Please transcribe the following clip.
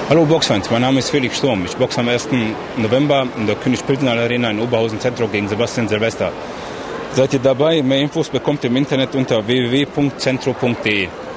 Hallo Boxfans, mein Name ist Felix Sturm. Ich boxe am 1. November in der König-Pilsener-Arena in Oberhausen-Zentrum gegen Sebastian Silvester. Seid ihr dabei? Mehr Infos bekommt ihr im Internet unter www.centro.de.